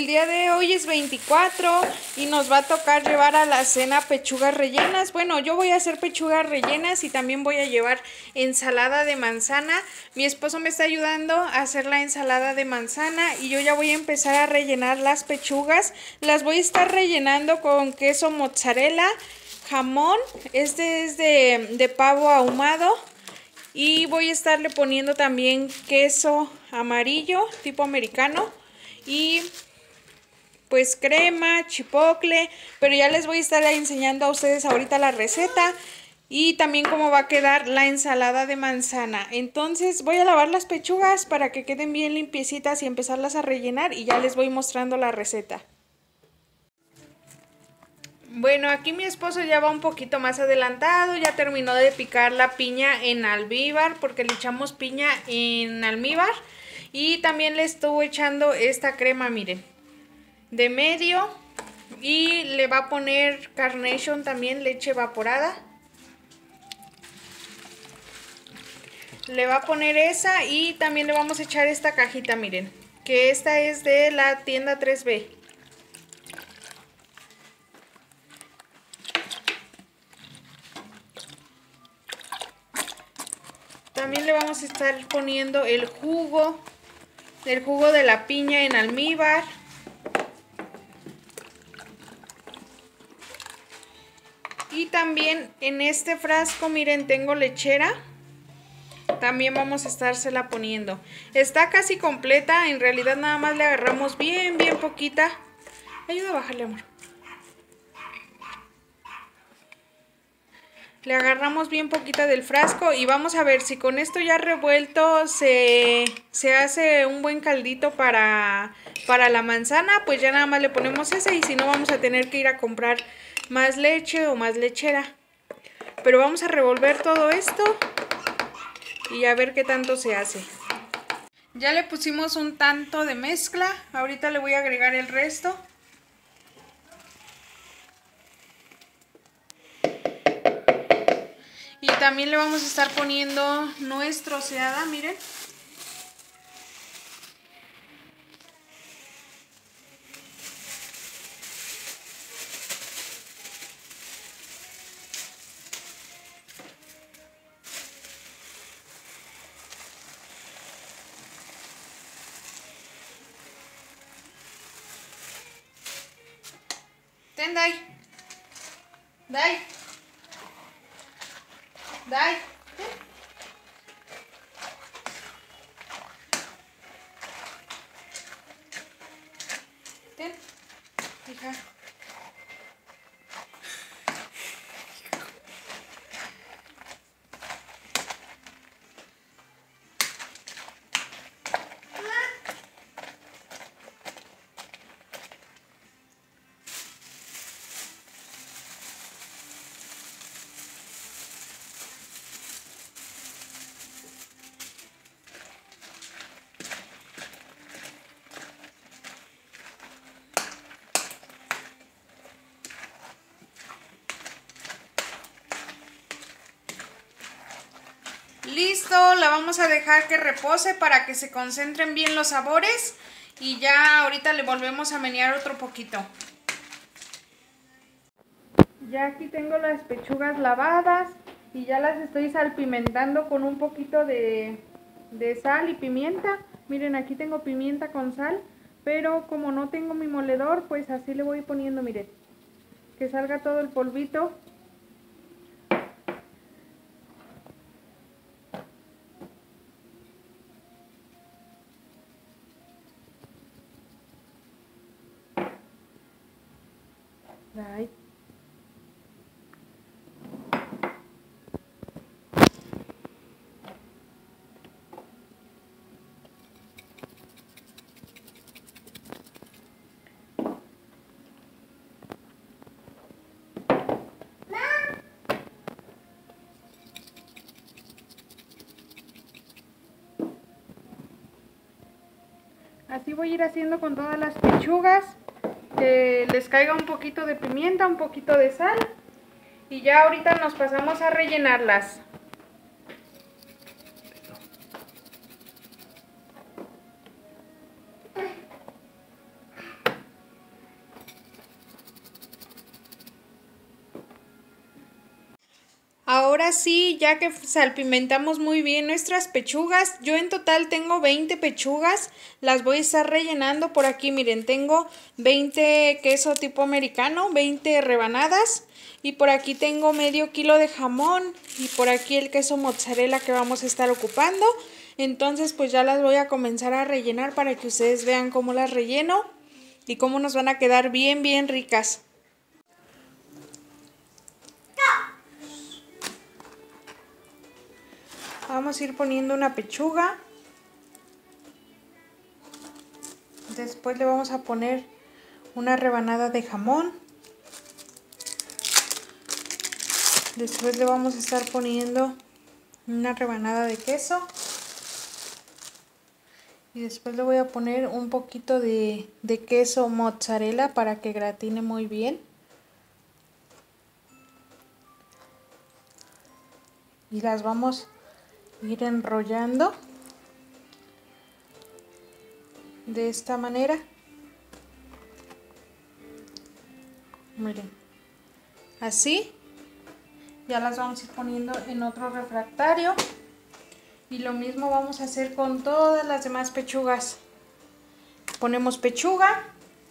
día de hoy es 24 y nos va a tocar llevar a la cena pechugas rellenas. Bueno, yo voy a hacer pechugas rellenas y también voy a llevar ensalada de manzana. Mi esposo me está ayudando a hacer la ensalada de manzana y yo ya voy a empezar a rellenar las pechugas. Las voy a estar rellenando con queso mozzarella, jamón, este es de pavo ahumado. Y voy a estarle poniendo también queso amarillo, tipo americano. Y pues crema, chipotle. Pero ya les voy a estar enseñando a ustedes ahorita la receta. Y también cómo va a quedar la ensalada de manzana. Entonces voy a lavar las pechugas para que queden bien limpiecitas y empezarlas a rellenar. Y ya les voy mostrando la receta. Bueno, aquí mi esposo ya va un poquito más adelantado, ya terminó de picar la piña en almíbar, porque le echamos piña en almíbar. Y también le estuvo echando esta crema, miren, de medio. Y le va a poner Carnation también, leche evaporada. Le va a poner esa y también le vamos a echar esta cajita, miren, que esta es de la tienda 3B. También le vamos a estar poniendo el jugo de la piña en almíbar. Y también en este frasco, miren, tengo lechera. También vamos a estársela poniendo. Está casi completa, en realidad nada más le agarramos bien poquita. Ayuda a bajarle, amor. Le agarramos bien poquita del frasco y vamos a ver si con esto ya revuelto se hace un buen caldito para la manzana. Pues ya nada más le ponemos ese y si no vamos a tener que ir a comprar más leche o más lechera. Pero vamos a revolver todo esto y a ver qué tanto se hace. Ya le pusimos un tanto de mezcla, ahorita le voy a agregar el resto. Y también le vamos a estar poniendo nuez troceada, miren. Ten, Dai. Dai. Dai. Ten. Hija. Listo, la vamos a dejar que repose para que se concentren bien los sabores y ya ahorita le volvemos a menear otro poquito. Ya aquí tengo las pechugas lavadas y ya las estoy salpimentando con un poquito de sal y pimienta. Miren, aquí tengo pimienta con sal, pero como no tengo mi moledor, pues así le voy poniendo, miren, que salga todo el polvito. Ay. Así voy a ir haciendo con todas las pechugas, que les caiga un poquito de pimienta, un poquito de sal y ya ahorita nos pasamos a rellenarlas. ahora sí, ya que salpimentamos muy bien nuestras pechugas, yo en total tengo 20 pechugas, las voy a estar rellenando por aquí, miren, tengo 20 queso tipo americano, 20 rebanadas y por aquí tengo medio kilo de jamón y por aquí el queso mozzarella que vamos a estar ocupando. Entonces pues ya las voy a comenzar a rellenar para que ustedes vean cómo las relleno y cómo nos van a quedar bien ricas. Vamos a ir poniendo una pechuga. Después le vamos a poner una rebanada de jamón. Después le vamos a estar poniendo una rebanada de queso. Y después le voy a poner un poquito de queso mozzarella para que gratine muy bien. Y las vamos a ir enrollando de esta manera. Miren, así. Ya las vamos a ir poniendo en otro refractario. Y lo mismo vamos a hacer con todas las demás pechugas. Ponemos pechuga.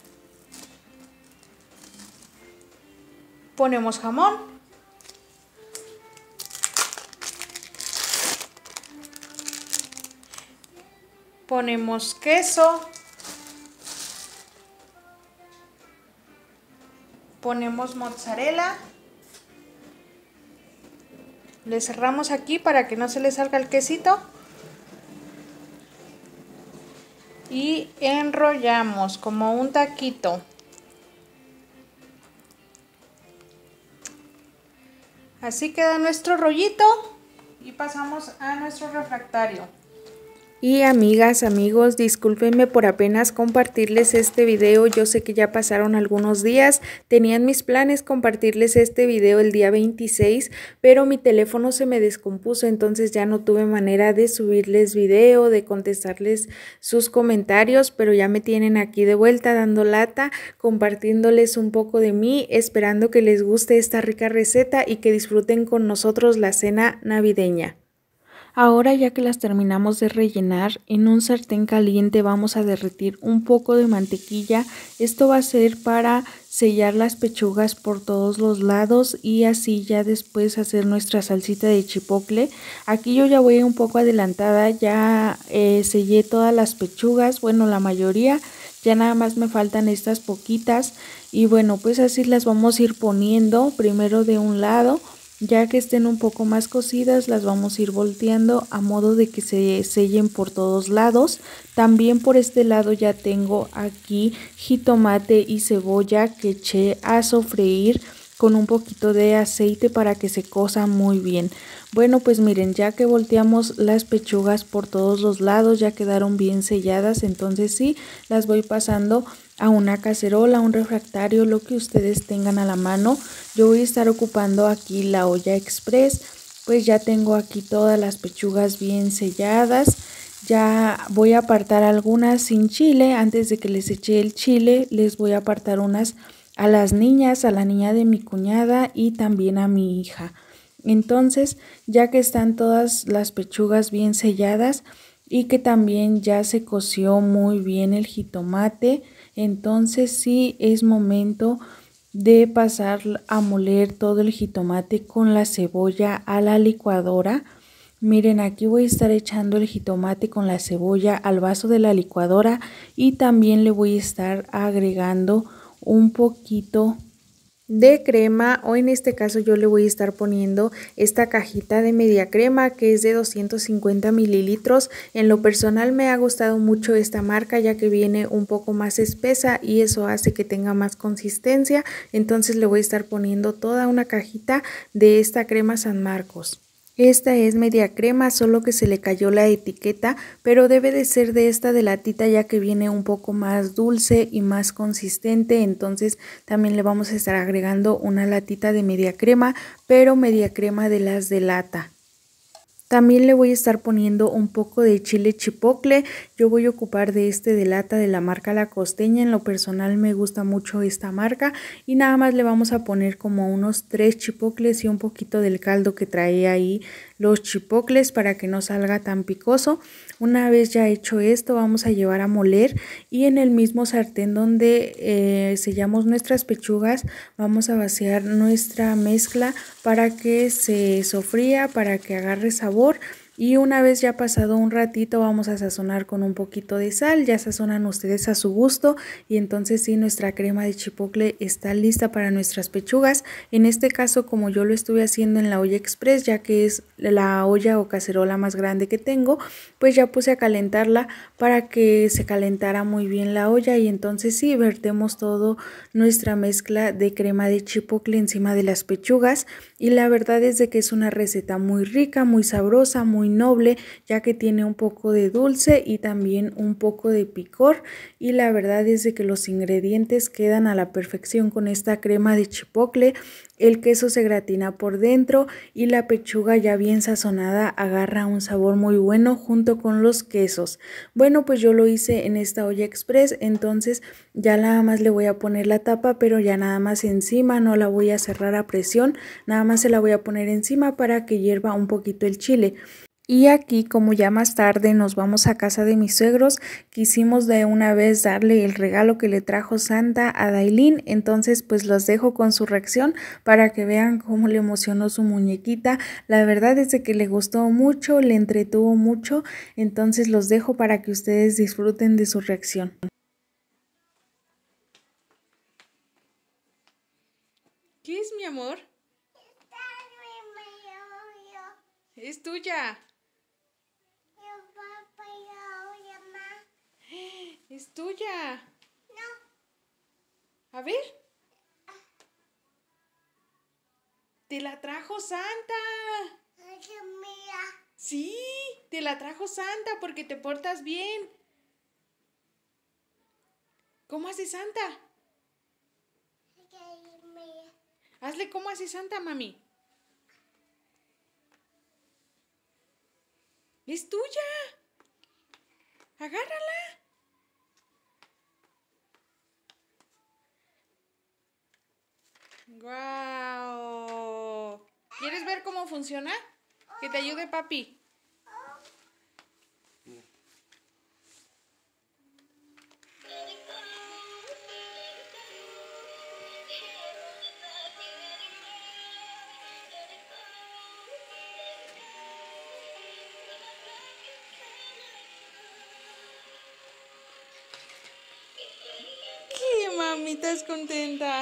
Ponemos jamón. Ponemos queso. Ponemos mozzarella. Le cerramos aquí para que no se le salga el quesito. Y enrollamos como un taquito. Así queda nuestro rollito y pasamos a nuestro refractario. Y amigas, amigos, discúlpenme por apenas compartirles este video. Yo sé que ya pasaron algunos días. Tenían mis planes compartirles este video el día 26, pero mi teléfono se me descompuso, entonces ya no tuve manera de subirles video, de contestarles sus comentarios, pero ya me tienen aquí de vuelta dando lata, compartiéndoles un poco de mí, esperando que les guste esta rica receta y que disfruten con nosotros la cena navideña. Ahora ya que las terminamos de rellenar, en un sartén caliente vamos a derretir un poco de mantequilla. Esto va a ser para sellar las pechugas por todos los lados y así ya después hacer nuestra salsita de chipotle. Aquí yo ya voy un poco adelantada, ya sellé todas las pechugas, bueno, la mayoría. Ya nada más me faltan estas poquitas y bueno, pues así las vamos a ir poniendo primero de un lado. Ya que estén un poco más cocidas, las vamos a ir volteando a modo de que se sellen por todos lados. También por este lado ya tengo aquí jitomate y cebolla que eché a sofreír con un poquito de aceite para que se cosa muy bien. Bueno, pues miren, ya que volteamos las pechugas por todos los lados, ya quedaron bien selladas, entonces sí, las voy pasando a una cacerola, un refractario, lo que ustedes tengan a la mano. Yo voy a estar ocupando aquí la olla express, pues ya tengo aquí todas las pechugas bien selladas. Ya voy a apartar algunas sin chile. Antes de que les eche el chile, les voy a apartar unas a las niñas, a la niña de mi cuñada y también a mi hija. Entonces, ya que están todas las pechugas bien selladas y que también ya se coció muy bien el jitomate, entonces sí es momento de pasar a moler todo el jitomate con la cebolla a la licuadora. Miren, aquí voy a estar echando el jitomate con la cebolla al vaso de la licuadora y también le voy a estar agregando un poquito de crema, o en este caso yo le voy a estar poniendo esta cajita de media crema que es de 250 mililitros. En lo personal me ha gustado mucho esta marca ya que viene un poco más espesa y eso hace que tenga más consistencia. Entonces le voy a estar poniendo toda una cajita de esta crema San Marcos. Esta es media crema, solo que se le cayó la etiqueta, pero debe de ser de esta de latita ya que viene un poco más dulce y más consistente. Entonces también le vamos a estar agregando una latita de media crema, pero media crema de las de lata. También le voy a estar poniendo un poco de chile chipotle. Yo voy a ocupar de este de lata de la marca La Costeña. En lo personal me gusta mucho esta marca. Y nada más le vamos a poner como unos 3 chipotles y un poquito del caldo que trae ahí los chipotles para que no salga tan picoso. Una vez ya hecho esto, vamos a llevar a moler y en el mismo sartén donde sellamos nuestras pechugas vamos a vaciar nuestra mezcla para que se sofría, para que agarre sabor. Y una vez ya pasado un ratito vamos a sazonar con un poquito de sal, ya sazonan ustedes a su gusto y entonces sí, nuestra crema de chipotle está lista para nuestras pechugas. En este caso, como yo lo estuve haciendo en la olla express, ya que es la olla o cacerola más grande que tengo, pues ya puse a calentarla para que se calentara muy bien la olla y entonces sí, vertemos todo nuestra mezcla de crema de chipotle encima de las pechugas y la verdad es de que es una receta muy rica, muy sabrosa, muy noble, ya que tiene un poco de dulce y también un poco de picor y la verdad es de que los ingredientes quedan a la perfección con esta crema de chipotle. El queso se gratina por dentro y la pechuga ya bien sazonada agarra un sabor muy bueno junto con los quesos. Bueno, pues yo lo hice en esta olla express, entonces ya nada más le voy a poner la tapa, pero ya nada más encima, no la voy a cerrar a presión, nada más se la voy a poner encima para que hierva un poquito el chile. Y aquí, como ya más tarde nos vamos a casa de mis suegros, quisimos de una vez darle el regalo que le trajo Santa a Dailin, entonces pues los dejo con su reacción para que vean cómo le emocionó su muñequita. La verdad es de que le gustó mucho, le entretuvo mucho, entonces los dejo para que ustedes disfruten de su reacción. ¿Qué es, mi amor? Es tuya. Es tuya. A ver. Te la trajo Santa. Sí, te la trajo Santa porque te portas bien. ¿Cómo hace Santa? Hazle cómo hace Santa, mami. Es tuya. Agárrala. ¡Guau! ¿Quieres ver cómo funciona? Que te ayude, papi. ¿Qué, mamita, es contenta?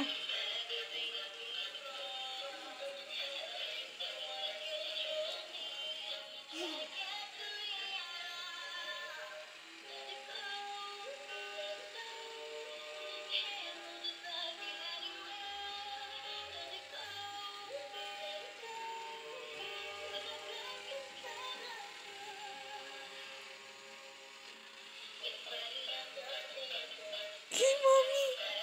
¿Qué, mami?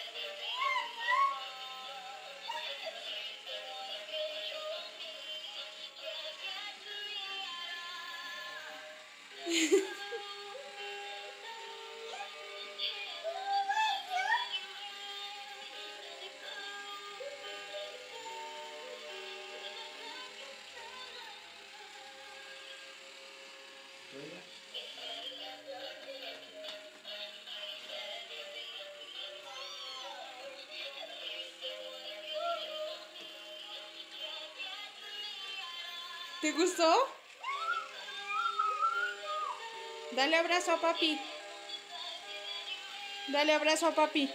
¿Te gustó? Dale abrazo a papi. Dale abrazo a papi.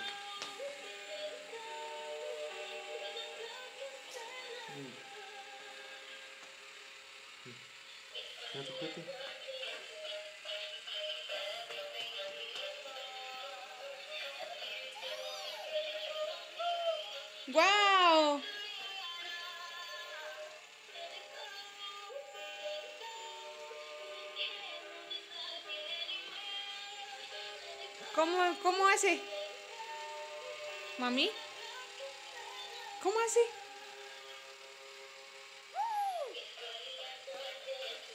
¡Guau! ¿Cómo hace? ¿Mami? ¿Cómo hace?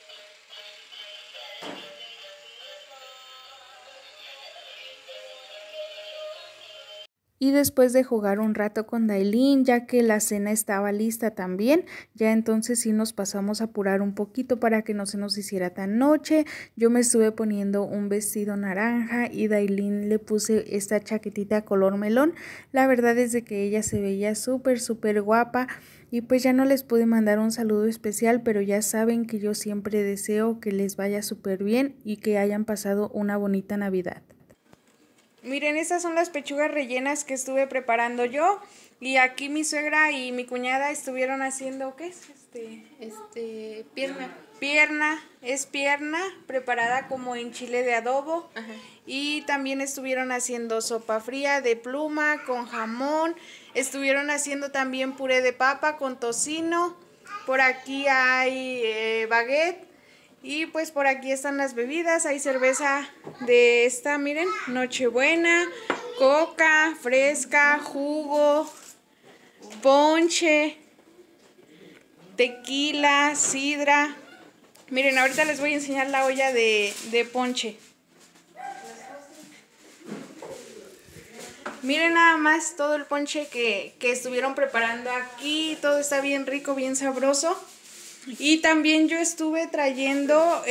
Y después de jugar un rato con Dailin, ya que la cena estaba lista también, ya entonces sí nos pasamos a apurar un poquito para que no se nos hiciera tan noche. Yo me estuve poniendo un vestido naranja y Dailin le puse esta chaquetita color melón. La verdad es de que ella se veía súper guapa. Y pues ya no les pude mandar un saludo especial, pero ya saben que yo siempre deseo que les vaya súper bien y que hayan pasado una bonita Navidad. Miren, estas son las pechugas rellenas que estuve preparando yo. Y aquí mi suegra y mi cuñada estuvieron haciendo, ¿qué es? Pierna. Es pierna preparada como en chile de adobo. Ajá. Y también estuvieron haciendo sopa fría de pluma con jamón. Estuvieron haciendo también puré de papa con tocino. Por aquí hay baguette. Y pues por aquí están las bebidas, hay cerveza de esta, miren, Nochebuena, coca, fresca, jugo, ponche, tequila, sidra. Miren, ahorita les voy a enseñar la olla de ponche. Miren nada más todo el ponche que estuvieron preparando aquí, todo está bien rico, bien sabroso. Y también yo estuve trayendo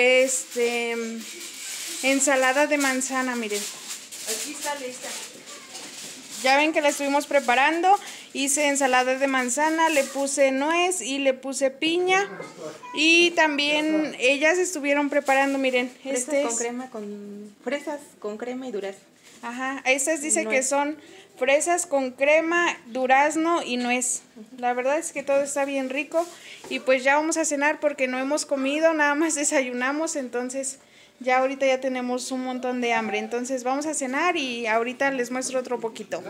ensalada de manzana, miren. Aquí está lista. Ya ven que la estuvimos preparando. Hice ensalada de manzana, le puse nuez y le puse piña. Y también ellas estuvieron preparando, miren. Fresas con crema y durazno. Ajá, estas dice que son fresas con crema, durazno y nuez. La verdad es que todo está bien rico. Y pues ya vamos a cenar porque no hemos comido, nada más desayunamos. Entonces ya ahorita ya tenemos un montón de hambre. Entonces vamos a cenar y ahorita les muestro otro poquito.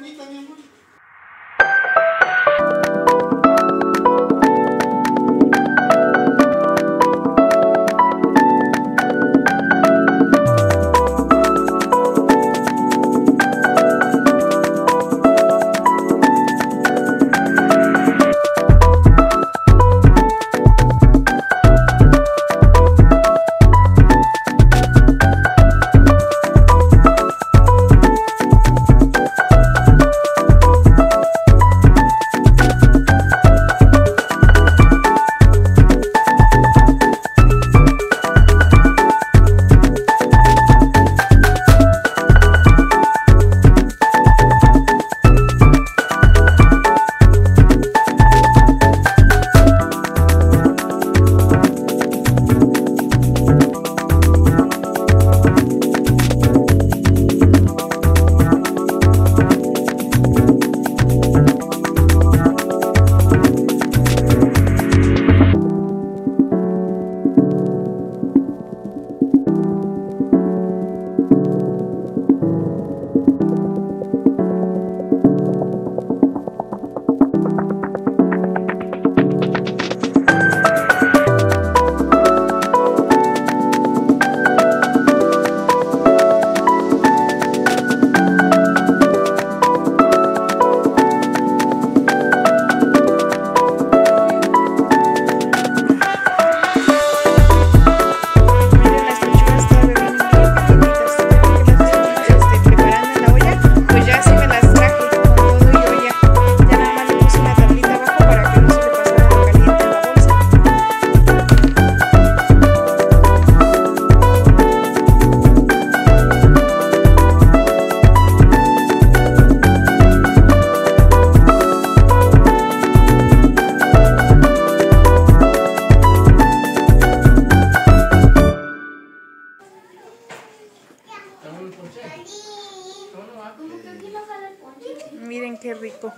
Miren qué rico.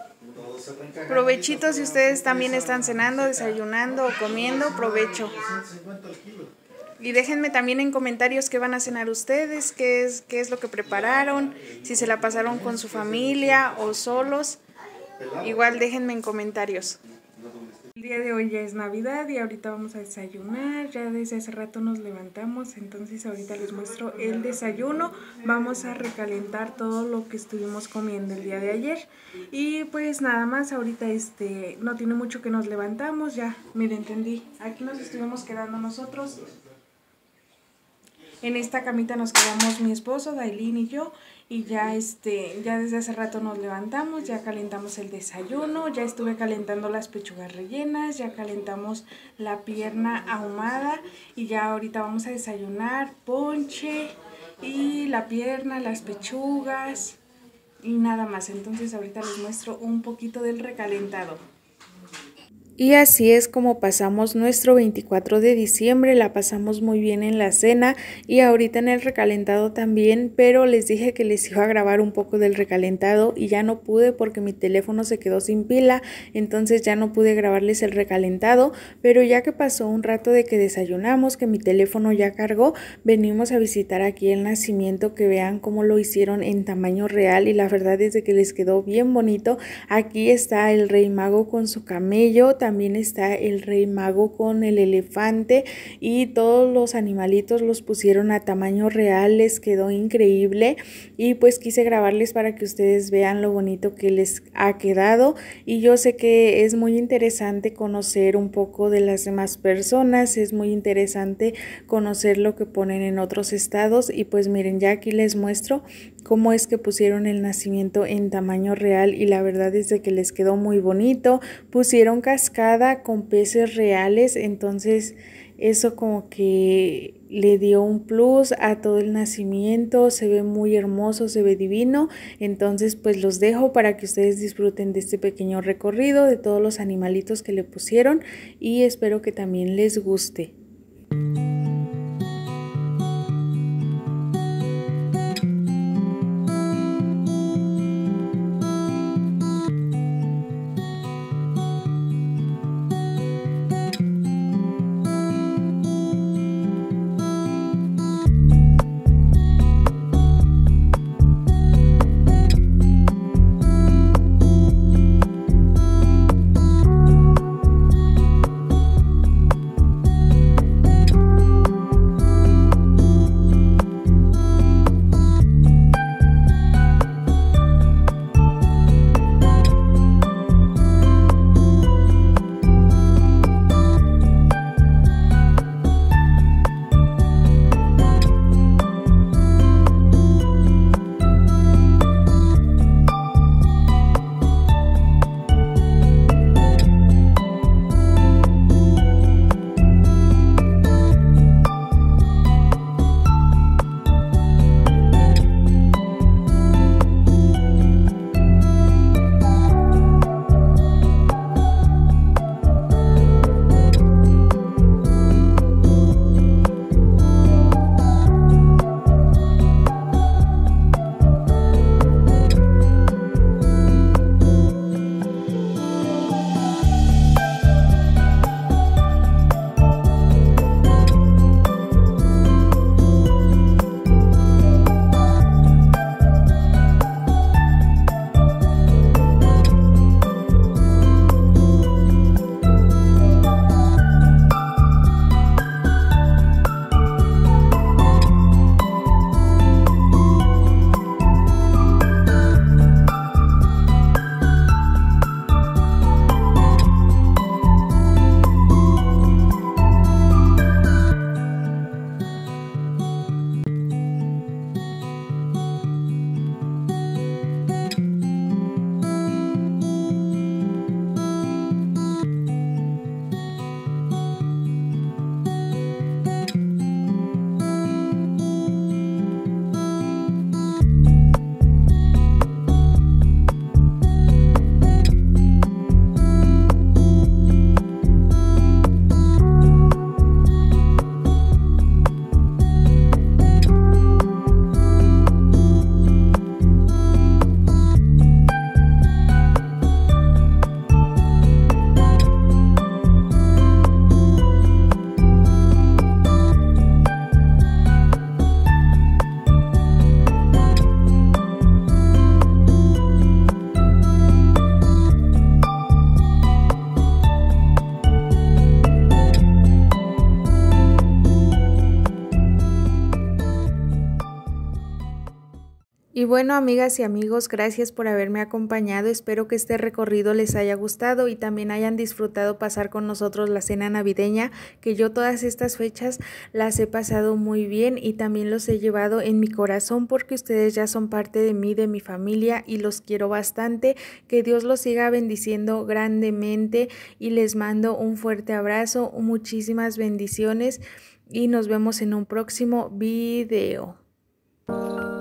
Provechito si ustedes también están cenando, desayunando o comiendo, provecho. Y déjenme también en comentarios qué van a cenar ustedes, qué es lo que prepararon, si se la pasaron con su familia o solos. Igual déjenme en comentarios. El día de hoy ya es Navidad y ahorita vamos a desayunar. Ya desde hace rato nos levantamos, entonces ahorita les muestro el desayuno. Vamos a recalentar todo lo que estuvimos comiendo el día de ayer. Y pues nada más, ahorita no tiene mucho que nos levantamos. Ya, miren, entendí. Aquí nos estuvimos quedando nosotros En esta camita nos quedamos mi esposo, Dailín y yo. Y ya desde hace rato nos levantamos, ya calentamos el desayuno, ya estuve calentando las pechugas rellenas, ya calentamos la pierna ahumada y ya ahorita vamos a desayunar ponche y la pierna, las pechugas y nada más. Entonces ahorita les muestro un poquito del recalentado. Y así es como pasamos nuestro 24 de diciembre, la pasamos muy bien en la cena y ahorita en el recalentado también, pero les dije que les iba a grabar un poco del recalentado y ya no pude porque mi teléfono se quedó sin pila, entonces ya no pude grabarles el recalentado, pero ya que pasó un rato de que desayunamos, que mi teléfono ya cargó, venimos a visitar aquí el nacimiento, que vean cómo lo hicieron en tamaño real y la verdad es de que les quedó bien bonito. Aquí está el Rey Mago con su camello, también está el Rey Mago con el elefante y todos los animalitos los pusieron a tamaño real, les quedó increíble y pues quise grabarles para que ustedes vean lo bonito que les ha quedado. Y yo sé que es muy interesante conocer un poco de las demás personas, es muy interesante conocer lo que ponen en otros estados y pues miren, ya aquí les muestro cómo es que pusieron el nacimiento en tamaño real y la verdad es de que les quedó muy bonito. Pusieron cascada con peces reales, entonces eso como que le dio un plus a todo el nacimiento, se ve muy hermoso, se ve divino. Entonces pues los dejo para que ustedes disfruten de este pequeño recorrido de todos los animalitos que le pusieron y espero que también les guste. Y bueno, amigas y amigos, gracias por haberme acompañado. Espero que este recorrido les haya gustado y también hayan disfrutado pasar con nosotros la cena navideña, que yo todas estas fechas las he pasado muy bien y también los he llevado en mi corazón porque ustedes ya son parte de mí, de mi familia, y los quiero bastante. Que Dios los siga bendiciendo grandemente y les mando un fuerte abrazo, muchísimas bendiciones y nos vemos en un próximo video.